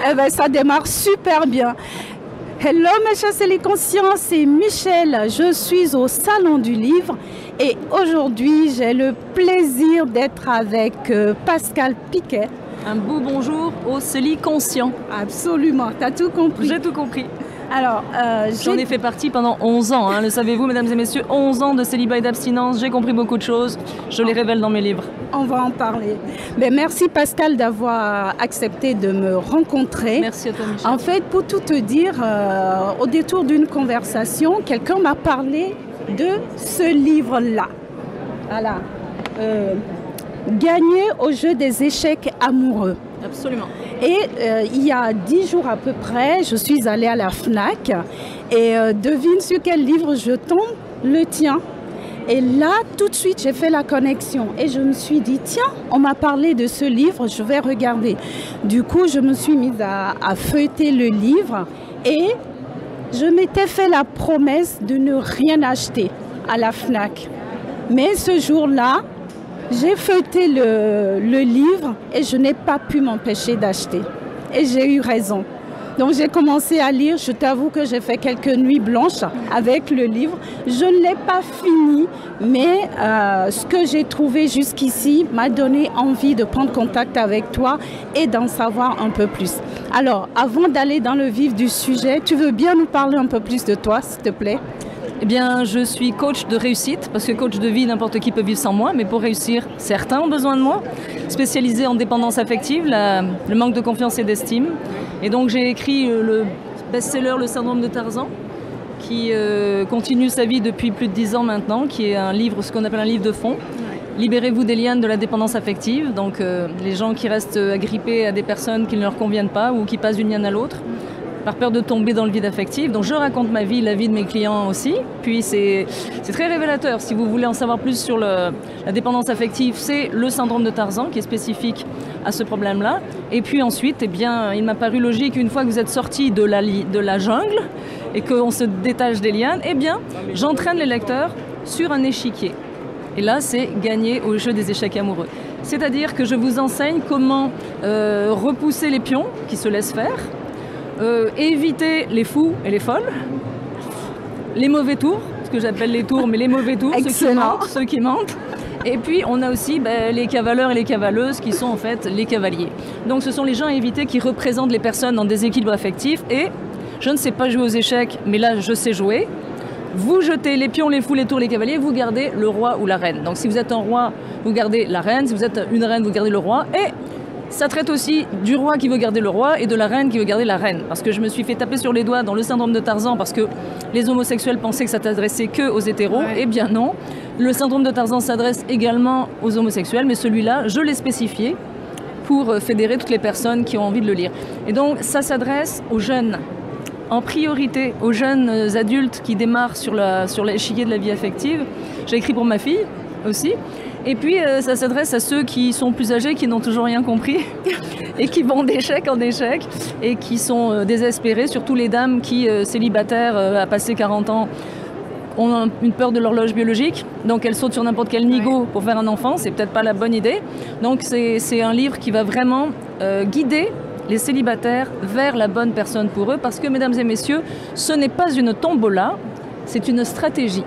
Eh ben, ça démarre super bien. Hello mes chers conscients, c'est Michel. Je suis au Salon du Livre et aujourd'hui j'ai le plaisir d'être avec Pascal Piquet. Un beau bonjour au Célie Conscient. Absolument, tu as tout compris. J'ai tout compris. Alors, j'en ai fait partie pendant 11 ans, hein, le savez-vous mesdames et messieurs, 11 ans de célibat et d'abstinence, j'ai compris beaucoup de choses, je les révèle dans mes livres. On va en parler. Mais merci Pascal d'avoir accepté de me rencontrer. Merci à toi Michel. En fait, pour tout te dire, au détour d'une conversation, quelqu'un m'a parlé de ce livre-là. Voilà. Gagner au jeu des échecs amoureux. Absolument. Et il y a 10 jours à peu près, je suis allée à la FNAC et devine sur quel livre je tombe, le tien. Et là, tout de suite, j'ai fait la connexion et je me suis dit, tiens, on m'a parlé de ce livre, je vais regarder. Du coup, je me suis mise à feuilleter le livre et je m'étais fait la promesse de ne rien acheter à la FNAC. Mais ce jour-là, j'ai feuilleté le livre et je n'ai pas pu m'empêcher d'acheter. Et j'ai eu raison. Donc j'ai commencé à lire. Je t'avoue que j'ai fait quelques nuits blanches avec le livre. Je ne l'ai pas fini, mais ce que j'ai trouvé jusqu'ici m'a donné envie de prendre contact avec toi et d'en savoir un peu plus. Alors, avant d'aller dans le vif du sujet, tu veux bien nous parler un peu plus de toi, s'il te plaît ? Eh bien, je suis coach de réussite, parce que coach de vie, n'importe qui peut vivre sans moi, mais pour réussir, certains ont besoin de moi. Spécialisée en dépendance affective, le manque de confiance et d'estime. Et donc, j'ai écrit le best-seller Le syndrome de Tarzan, qui continue sa vie depuis plus de 10 ans maintenant, qui est un livre, ce qu'on appelle un livre de fond. Libérez-vous des lianes de la dépendance affective, donc les gens qui restent agrippés à des personnes qui ne leur conviennent pas ou qui passent d'une liane à l'autre, par peur de tomber dans le vide affectif. Donc je raconte ma vie, la vie de mes clients aussi. Puis c'est très révélateur. Si vous voulez en savoir plus sur la dépendance affective, c'est le syndrome de Tarzan qui est spécifique à ce problème-là. Et puis ensuite, eh bien, il m'a paru logique, une fois que vous êtes sorti de la jungle et qu'on se détache des lianes, eh bien, j'entraîne les lecteurs sur un échiquier. Et là, c'est gagner au jeu des échecs amoureux. C'est-à-dire que je vous enseigne comment repousser les pions qui se laissent faire, éviter les fous et les folles, les mauvais tours, ce que j'appelle les tours, mais les mauvais tours, ceux qui mentent. Et puis on a aussi les cavaleurs et les cavaleuses qui sont en fait les cavaliers. Donc ce sont les gens à éviter qui représentent les personnes en déséquilibre affectif. Et je ne sais pas jouer aux échecs, mais là je sais jouer. Vous jetez les pions, les fous, les tours, les cavaliers, vous gardez le roi ou la reine. Donc si vous êtes un roi, vous gardez la reine. Si vous êtes une reine, vous gardez le roi. Et ça traite aussi du roi qui veut garder le roi et de la reine qui veut garder la reine. Parce que je me suis fait taper sur les doigts dans le syndrome de Tarzan parce que les homosexuels pensaient que ça t'adressait que aux hétéros. Ouais. Eh bien non. Le syndrome de Tarzan s'adresse également aux homosexuels, mais celui-là, je l'ai spécifié pour fédérer toutes les personnes qui ont envie de le lire. Et donc, ça s'adresse aux jeunes, en priorité aux jeunes adultes qui démarrent sur l'échiquier de la vie affective. J'ai écrit pour ma fille aussi. Et puis, ça s'adresse à ceux qui sont plus âgés, qui n'ont toujours rien compris et qui vont d'échec en échec et qui sont désespérés, surtout les dames qui, célibataires, à passer 40 ans, ont une peur de l'horloge biologique. Donc, elles sautent sur n'importe quel nigo pour faire un enfant. C'est peut-être pas la bonne idée. Donc, c'est un livre qui va vraiment guider les célibataires vers la bonne personne pour eux. Parce que, mesdames et messieurs, ce n'est pas une tombola, c'est une stratégie.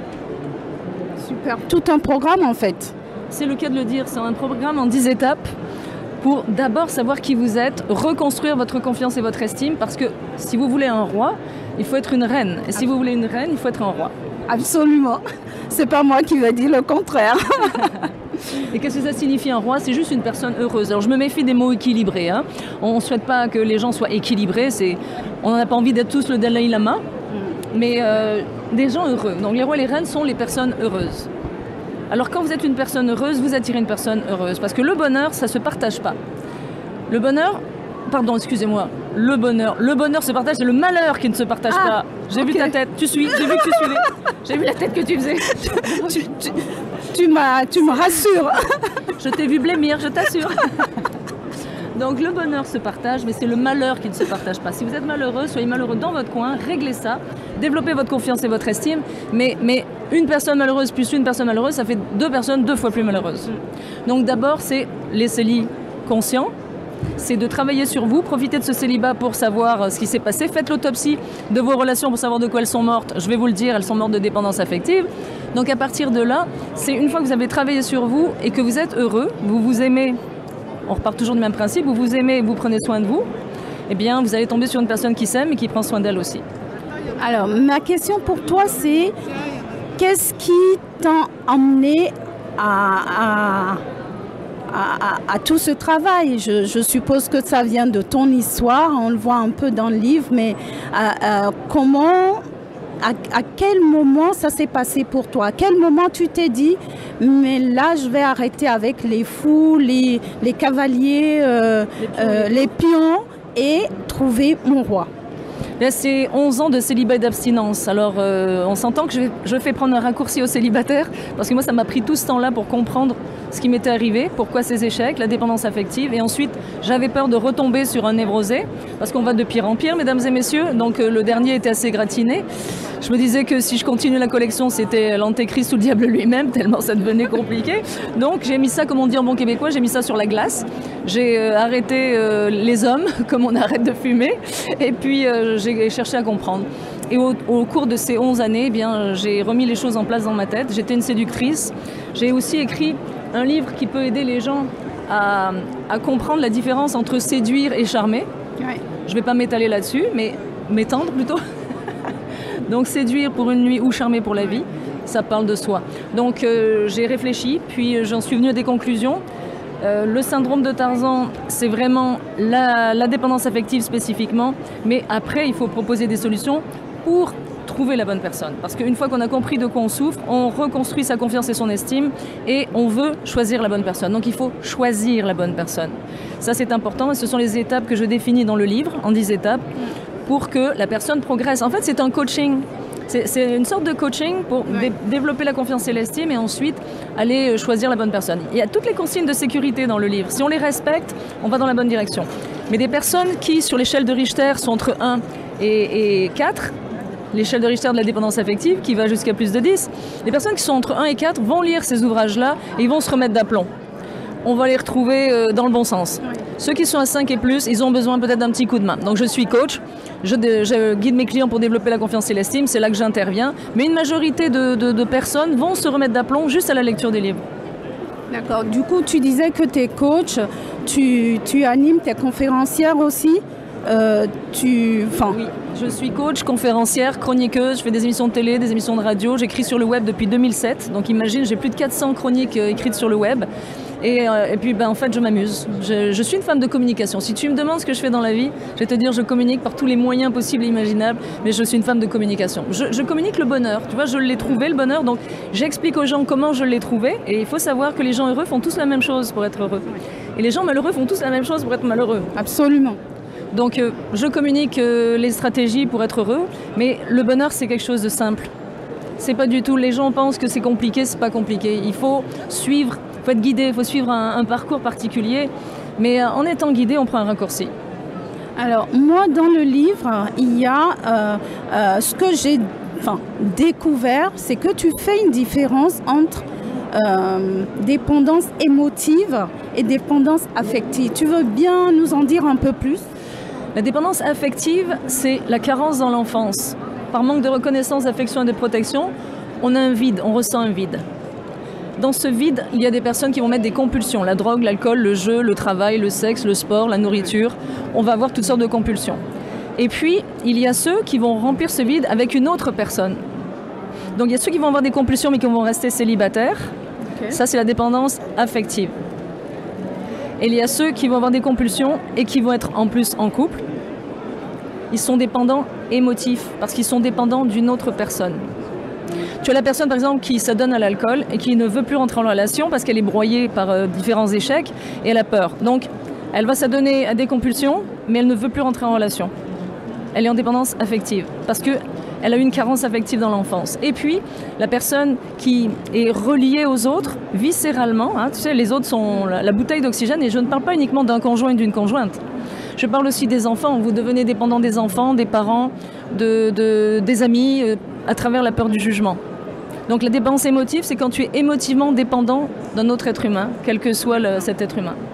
Super. Tout un programme en fait. C'est le cas de le dire, c'est un programme en 10 étapes pour d'abord savoir qui vous êtes, reconstruire votre confiance et votre estime, parce que si vous voulez un roi, il faut être une reine. Et si vous voulez une reine, il faut être un roi. Absolument. C'est pas moi qui vais dire le contraire. Et qu'est-ce que ça signifie un roi? C'est juste une personne heureuse. Alors je me méfie des mots équilibrés. Hein. On ne souhaite pas que les gens soient équilibrés. On n'a pas envie d'être tous le Dalai Lama. Mais des gens heureux. Donc les rois et les reines sont les personnes heureuses. Alors quand vous êtes une personne heureuse, vous attirez une personne heureuse. Parce que le bonheur, ça ne se partage pas. Le bonheur, pardon, excusez-moi, le bonheur se partage, c'est le malheur qui ne se partage pas. J'ai vu ta tête, j'ai vu que tu suivais. J'ai vu la tête que tu faisais. Tu me rassures. Je t'ai vu blêmir, je t'assure. Donc le bonheur se partage, mais c'est le malheur qui ne se partage pas. Si vous êtes malheureux, soyez malheureux dans votre coin, réglez ça, développez votre confiance et votre estime, mais une personne malheureuse plus une personne malheureuse, ça fait deux personnes 2 fois plus malheureuses. Donc d'abord, c'est laissez-les conscients, c'est de travailler sur vous, profiter de ce célibat pour savoir ce qui s'est passé. Faites l'autopsie de vos relations pour savoir de quoi elles sont mortes. Je vais vous le dire, elles sont mortes de dépendance affective. Donc à partir de là, c'est une fois que vous avez travaillé sur vous et que vous êtes heureux, vous vous aimez, on repart toujours du même principe, vous vous aimez, vous prenez soin de vous, eh bien vous allez tomber sur une personne qui s'aime et qui prend soin d'elle aussi. Alors, ma question pour toi, c'est qu'est-ce qui t'a emmené à tout ce travail? Je suppose que ça vient de ton histoire, on le voit un peu dans le livre, mais comment, à quel moment ça s'est passé pour toi? À quel moment tu t'es dit, mais là je vais arrêter avec les fous, les cavaliers, les pions et trouver mon roi? Là, c'est 11 ans de célibat et d'abstinence. Alors, on s'entend que je fais prendre un raccourci aux célibataires, parce que moi, ça m'a pris tout ce temps-là pour comprendre ce qui m'était arrivé, pourquoi ces échecs, la dépendance affective. Et ensuite, j'avais peur de retomber sur un névrosé, parce qu'on va de pire en pire, mesdames et messieurs. Donc, le dernier était assez gratiné. Je me disais que si je continue la collection, c'était l'antéchrist ou le diable lui-même, tellement ça devenait compliqué. Donc, j'ai mis ça, comme on dit en bon québécois, j'ai mis ça sur la glace. J'ai arrêté les hommes, comme on arrête de fumer. Et puis, j'ai cherché à comprendre. Et au cours de ces 11 années, eh bien, j'ai remis les choses en place dans ma tête. J'étais une séductrice. J'ai aussi écrit un livre qui peut aider les gens à comprendre la différence entre séduire et charmer. Ouais. Je ne vais pas m'étaler là-dessus, mais m'étendre plutôt. Donc séduire pour une nuit ou charmer pour la vie, ça parle de soi. Donc j'ai réfléchi, puis j'en suis venue à des conclusions. Le syndrome de Tarzan, c'est vraiment la dépendance affective spécifiquement, mais après, il faut proposer des solutions pour trouver la bonne personne. Parce qu'une fois qu'on a compris de quoi on souffre, on reconstruit sa confiance et son estime et on veut choisir la bonne personne. Donc il faut choisir la bonne personne. Ça, c'est important et ce sont les étapes que je définis dans le livre, en 10 étapes, pour que la personne progresse. En fait, c'est un coaching. C'est une sorte de coaching pour développer la confiance et l'estime et ensuite aller choisir la bonne personne. Il y a toutes les consignes de sécurité dans le livre. Si on les respecte, on va dans la bonne direction. Mais des personnes qui, sur l'échelle de Richter, sont entre 1 et 4, l'échelle de Richter de la dépendance affective, qui va jusqu'à plus de 10, les personnes qui sont entre 1 et 4 vont lire ces ouvrages-là et ils vont se remettre d'aplomb. On va les retrouver dans le bon sens. Oui. Ceux qui sont à 5 et plus, ils ont besoin peut-être d'un petit coup de main. Donc je suis coach, je guide mes clients pour développer la confiance et l'estime, c'est là que j'interviens. Mais une majorité de personnes vont se remettre d'aplomb juste à la lecture des livres. D'accord. Du coup, tu disais que tu es coach, tu animes, tu es conférencière aussi. Oui, je suis coach, conférencière, chroniqueuse, je fais des émissions de télé, des émissions de radio, j'écris sur le web depuis 2007, donc imagine, j'ai plus de 400 chroniques écrites sur le web. Et puis en fait je m'amuse, je suis une femme de communication. Si tu me demandes ce que je fais dans la vie, je vais te dire je communique par tous les moyens possibles et imaginables, mais je suis une femme de communication. Je communique le bonheur, tu vois, je l'ai trouvé le bonheur, donc j'explique aux gens comment je l'ai trouvé et il faut savoir que les gens heureux font tous la même chose pour être heureux. Et les gens malheureux font tous la même chose pour être malheureux. Absolument. Donc je communique les stratégies pour être heureux, mais le bonheur c'est quelque chose de simple. C'est pas du tout, les gens pensent que c'est compliqué, c'est pas compliqué. Il faut suivre, il faut être guidé, il faut suivre un parcours particulier, mais en étant guidé, on prend un raccourci. Alors moi dans le livre, il y a ce que j'ai découvert, c'est que tu fais une différence entre dépendance émotive et dépendance affective. Tu veux bien nous en dire un peu plus ? La dépendance affective, c'est la carence dans l'enfance. Par manque de reconnaissance, d'affection et de protection, on a un vide, on ressent un vide. Dans ce vide, il y a des personnes qui vont mettre des compulsions. La drogue, l'alcool, le jeu, le travail, le sexe, le sport, la nourriture. On va avoir toutes sortes de compulsions. Et puis, il y a ceux qui vont remplir ce vide avec une autre personne. Donc il y a ceux qui vont avoir des compulsions mais qui vont rester célibataires. Okay. Ça, c'est la dépendance affective. Et il y a ceux qui vont avoir des compulsions et qui vont être en plus en couple. Ils sont dépendants émotifs parce qu'ils sont dépendants d'une autre personne. Tu as la personne, par exemple, qui s'adonne à l'alcool et qui ne veut plus rentrer en relation parce qu'elle est broyée par différents échecs et elle a peur. Donc, elle va s'adonner à des compulsions, mais elle ne veut plus rentrer en relation. Elle est en dépendance affective parce qu'elle a eu une carence affective dans l'enfance. Et puis, la personne qui est reliée aux autres, viscéralement, hein, tu sais, les autres sont la bouteille d'oxygène, et je ne parle pas uniquement d'un conjoint et d'une conjointe. Je parle aussi des enfants. Vous devenez dépendant des enfants, des parents, des amis, à travers la peur du jugement. Donc la dépendance émotive, c'est quand tu es émotivement dépendant d'un autre être humain, quel que soit cet être humain.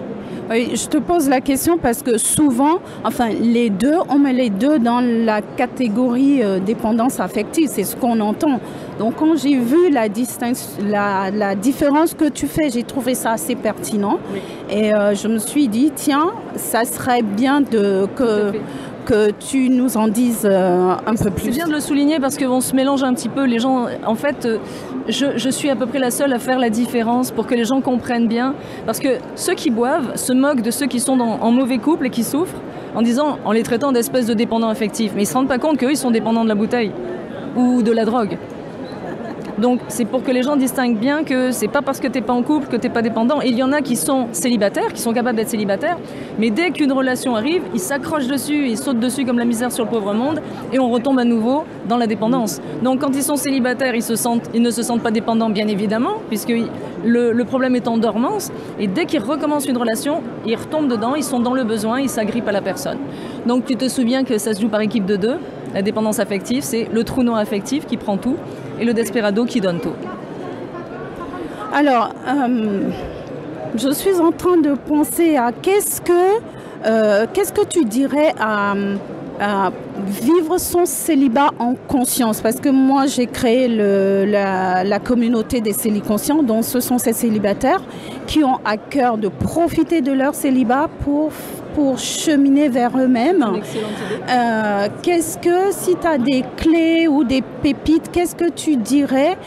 Oui, je te pose la question parce que souvent, enfin les deux, on met les deux dans la catégorie dépendance affective, c'est ce qu'on entend. Donc quand j'ai vu la différence que tu fais, j'ai trouvé ça assez pertinent. Oui. Et je me suis dit, tiens, ça serait bien que tu nous en dises un peu plus. C'est bien de le souligner parce qu'on se mélange un petit peu. Les gens, en fait, je suis à peu près la seule à faire la différence pour que les gens comprennent bien. Parce que ceux qui boivent se moquent de ceux qui sont en mauvais couple et qui souffrent en les traitant d'espèces de dépendants affectifs. Mais ils ne se rendent pas compte qu'eux, ils sont dépendants de la bouteille ou de la drogue. Donc c'est pour que les gens distinguent bien que c'est pas parce que t'es pas en couple que t'es pas dépendant. Et il y en a qui sont célibataires, qui sont capables d'être célibataires, mais dès qu'une relation arrive, ils s'accrochent dessus, ils sautent dessus comme la misère sur le pauvre monde, et on retombe à nouveau dans la dépendance. Donc quand ils sont célibataires, ils ne se sentent pas dépendants, bien évidemment, puisque le problème est en dormance, et dès qu'ils recommencent une relation, ils retombent dedans, ils sont dans le besoin, ils s'agrippent à la personne. Donc tu te souviens que ça se joue par équipe de deux. La dépendance affective, c'est le trou noir affectif qui prend tout et le desperado qui donne tout. Alors, je suis en train de penser à qu'est-ce que tu dirais à vivre son célibat en conscience, parce que moi j'ai créé la communauté des céliconscients, donc ce sont ces célibataires qui ont à cœur de profiter de leur célibat pour cheminer vers eux-mêmes. Qu'est-ce que, si tu as des clés ou des pépites, qu'est-ce que tu dirais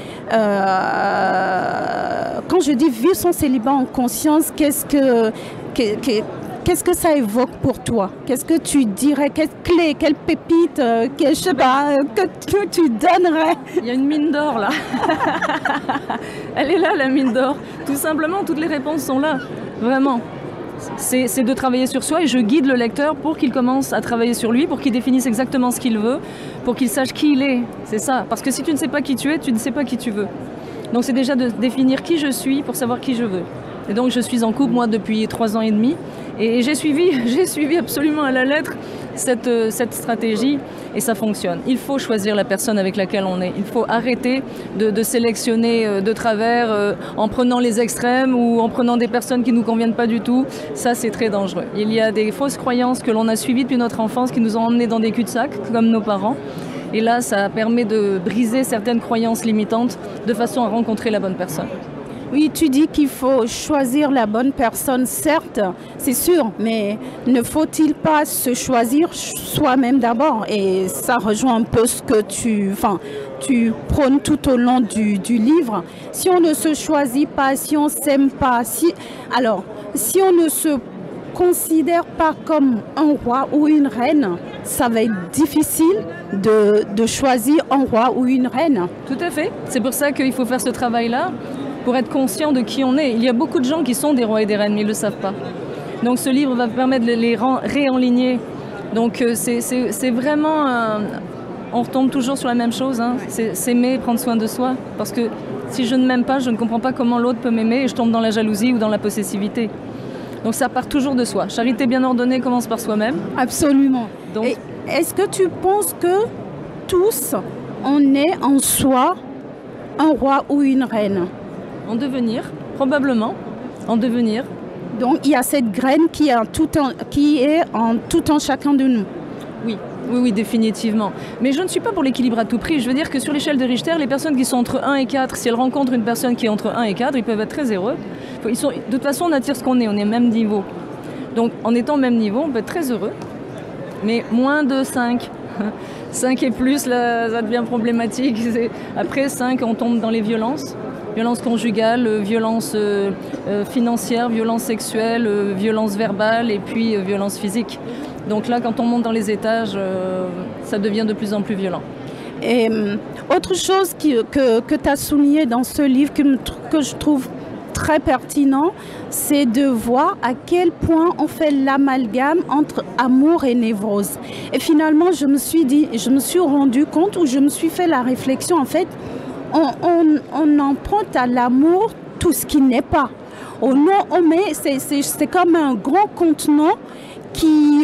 quand je dis vivre son célibat en conscience, qu'est-ce que ça évoque pour toi? Qu'est-ce que tu dirais? Quelle clé, quelle pépite, je sais pas, que tu donnerais? Il y a une mine d'or là. Elle est là, la mine d'or. Tout simplement, toutes les réponses sont là. Vraiment. C'est de travailler sur soi et je guide le lecteur pour qu'il commence à travailler sur lui, pour qu'il définisse exactement ce qu'il veut, pour qu'il sache qui il est. C'est ça. Parce que si tu ne sais pas qui tu es, tu ne sais pas qui tu veux. Donc c'est déjà de définir qui je suis pour savoir qui je veux. Et donc je suis en couple, moi, depuis 3 ans et demi. Et j'ai suivi absolument à la lettre cette stratégie et ça fonctionne. Il faut choisir la personne avec laquelle on est. Il faut arrêter de sélectionner de travers en prenant les extrêmes ou en prenant des personnes qui ne nous conviennent pas du tout. Ça, c'est très dangereux. Il y a des fausses croyances que l'on a suivies depuis notre enfance qui nous ont emmenés dans des cul-de-sac, comme nos parents. Et là, ça permet de briser certaines croyances limitantes de façon à rencontrer la bonne personne. Oui, tu dis qu'il faut choisir la bonne personne, certes, c'est sûr, mais ne faut-il pas se choisir soi-même d'abord? Et ça rejoint un peu ce que tu prônes tout au long du livre. Si on ne se choisit pas, si on ne s'aime pas, si on ne se considère pas comme un roi ou une reine, ça va être difficile de choisir un roi ou une reine. Tout à fait. C'est pour ça qu'il faut faire ce travail-là. Pour être conscient de qui on est. Il y a beaucoup de gens qui sont des rois et des reines, mais ils ne le savent pas. Donc ce livre va permettre de les réaligner. Donc c'est vraiment... on retombe toujours sur la même chose, hein. C'est s'aimer, prendre soin de soi. Parce que si je ne m'aime pas, je ne comprends pas comment l'autre peut m'aimer et je tombe dans la jalousie ou dans la possessivité. Donc ça part toujours de soi. Charité bien ordonnée commence par soi-même. Absolument. Donc, est-ce que tu penses que tous, on est en soi un roi ou une reine? En devenir, probablement, en devenir. Donc il y a cette graine qui est en tout en chacun de nous. Oui, définitivement. Mais je ne suis pas pour l'équilibre à tout prix. Je veux dire que sur l'échelle de Richter, les personnes qui sont entre 1 et 4, si elles rencontrent une personne qui est entre 1 et 4, ils peuvent être très heureux. De toute façon, on attire ce qu'on est au même niveau. Donc en étant au même niveau, on peut être très heureux. Mais moins de 5. 5 et plus, là, ça devient problématique. Après 5, on tombe dans les violences. Violence conjugale, violence financière, violence sexuelle, violence verbale et puis violence physique. Donc là, quand on monte dans les étages, ça devient de plus en plus violent. Et autre chose que tu as souligné dans ce livre que je trouve très pertinent, c'est de voir à quel point on fait l'amalgame entre amour et névrose. Et finalement, je me suis rendu compte, ou je me suis fait la réflexion, en fait, on emprunte à l'amour tout ce qui n'est pas. C'est comme un grand contenant qui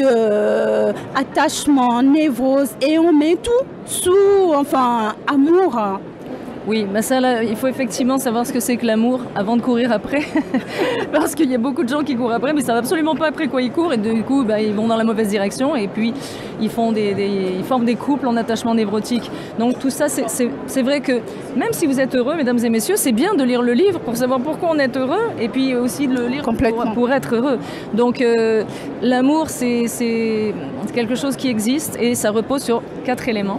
attachement, névrose, et on met tout sous amour. Oui, bah ça, là, il faut effectivement savoir ce que c'est que l'amour avant de courir après. Parce qu'il y a beaucoup de gens qui courent après, mais ça ne savent absolument pas après quoi ils courent. Et du coup, bah, ils vont dans la mauvaise direction. Et puis, ils forment des couples en attachement névrotique. Donc tout ça, c'est vrai que même si vous êtes heureux, mesdames et messieurs, c'est bien de lire le livre pour savoir pourquoi on est heureux. Et puis aussi de le lire pour être heureux. Donc l'amour, c'est quelque chose qui existe. Et ça repose sur 4 éléments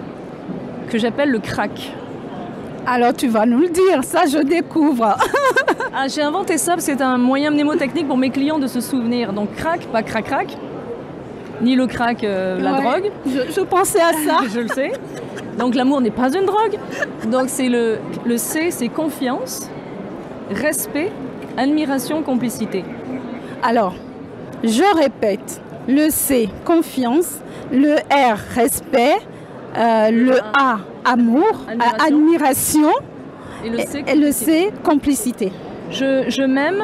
que j'appelle le crack. Alors tu vas nous le dire, ça je découvre. Ah, j'ai inventé ça parce que c'est un moyen mnémotechnique pour mes clients de se souvenir. Donc crack, pas crac-crac, ni le crack, la drogue. Je pensais à ça. Je le sais. Donc l'amour n'est pas une drogue. Donc c'est le C, c'est confiance, respect, admiration, complicité. Alors, je répète, le C, confiance, le R, respect, le A, amour, admiration et le C, complicité. Je m'aime,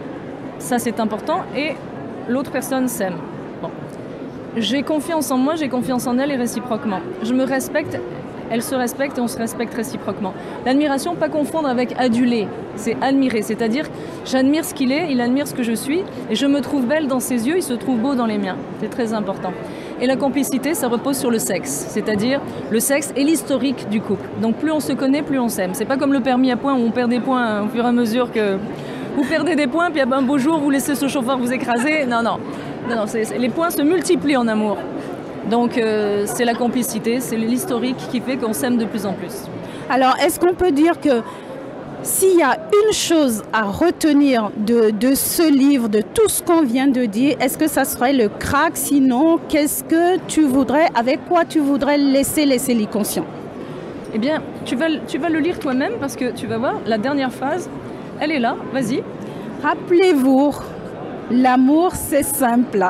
ça c'est important, et l'autre personne s'aime. Bon. J'ai confiance en moi, j'ai confiance en elle et réciproquement. Je me respecte, elle se respecte et on se respecte réciproquement. L'admiration, pas confondre avec aduler, c'est admirer, c'est-à-dire j'admire ce qu'il est, il admire ce que je suis et je me trouve belle dans ses yeux, il se trouve beau dans les miens. C'est très important. Et la complicité, ça repose sur le sexe, c'est-à-dire le sexe et l'historique du couple. Donc plus on se connaît, plus on s'aime. C'est pas comme le permis à points où on perd des points au fur et à mesure que vous perdez des points, puis un beau jour vous laissez ce chauffeur vous écraser. Non, les points se multiplient en amour. Donc c'est la complicité, c'est l'historique qui fait qu'on s'aime de plus en plus. Alors est-ce qu'on peut dire que s'il y a une chose à retenir de ce livre, de tout ce qu'on vient de dire, est-ce que ça serait le crack? Sinon, qu'est-ce que tu voudrais, avec quoi tu voudrais laisser l'inconscient? Eh bien, tu vas le lire toi-même parce que tu vas voir, la dernière phrase, elle est là, vas-y. Rappelez-vous, l'amour c'est simple.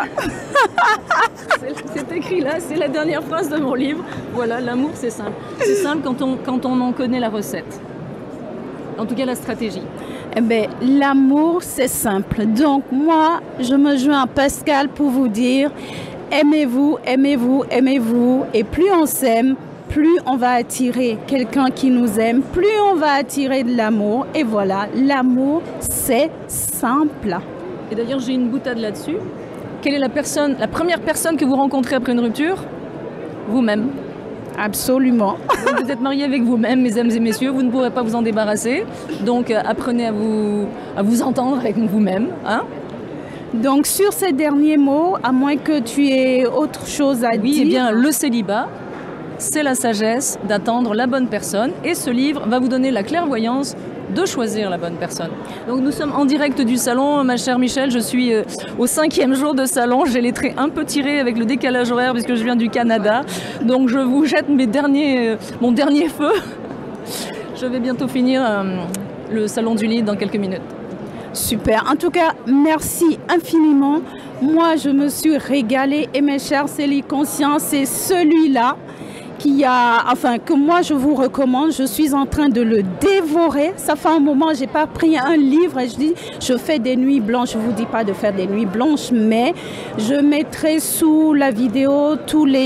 C'est écrit là, c'est la dernière phrase de mon livre. Voilà, l'amour c'est simple. C'est simple quand on en connaît la recette. En tout cas, la stratégie. Eh bien, l'amour, c'est simple. Donc, moi, je me joins à Pascal pour vous dire, aimez-vous, aimez-vous, aimez-vous. Et plus on s'aime, plus on va attirer quelqu'un qui nous aime, plus on va attirer de l'amour. Et voilà, l'amour, c'est simple. Et d'ailleurs, j'ai une boutade là-dessus. Quelle est la première personne que vous rencontrez après une rupture? Vous-même. Absolument. Donc vous êtes mariés avec vous-même, mesdames et messieurs, vous ne pourrez pas vous en débarrasser. Donc apprenez à vous entendre avec vous-même. Hein? Donc sur ces derniers mots, à moins que tu aies autre chose à dire. Oui, eh bien le célibat, c'est la sagesse d'attendre la bonne personne. Et ce livre va vous donner la clairvoyance de choisir la bonne personne. Donc nous sommes en direct du salon, ma chère Michel, je suis au 5e jour de salon, j'ai les traits un peu tirés avec le décalage horaire puisque je viens du Canada, donc je vous jette mon dernier feu. Je vais bientôt finir le salon du livre dans quelques minutes. Super, en tout cas, merci infiniment. Moi, je me suis régalée et mes chers Célie Conscience, c'est celui-là que moi je vous recommande. Je suis en train de le dévorer. Ça fait un moment, j'ai pas pris un livre et je fais des nuits blanches. Je vous dis pas de faire des nuits blanches, mais je mettrai sous la vidéo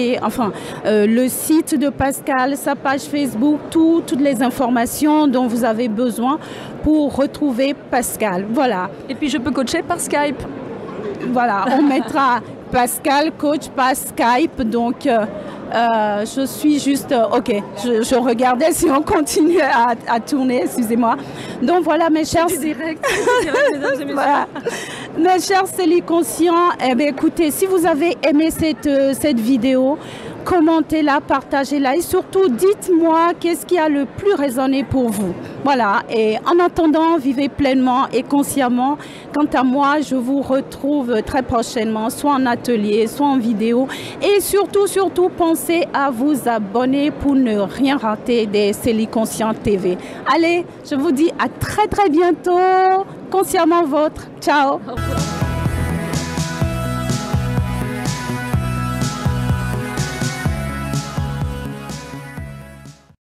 le site de Pascal, sa page Facebook, toutes les informations dont vous avez besoin pour retrouver Pascal. Voilà. Et puis je peux coacher par Skype. Voilà, on mettra Pascal, coach par Skype, donc je suis juste, ok, je regardais si on continue à tourner, excusez-moi. Donc voilà mes chers... Direct, voilà. Mes chers Célie Conscients, eh bien, écoutez, si vous avez aimé cette vidéo, commentez-la, partagez-la et surtout dites-moi qu'est-ce qui a le plus résonné pour vous. Voilà, et en attendant, vivez pleinement et consciemment. Quant à moi, je vous retrouve très prochainement, soit en atelier, soit en vidéo. Et surtout, pensez à vous abonner pour ne rien rater des Célie Conscients TV. Allez, je vous dis à très bientôt. Consciemment vôtre. Ciao.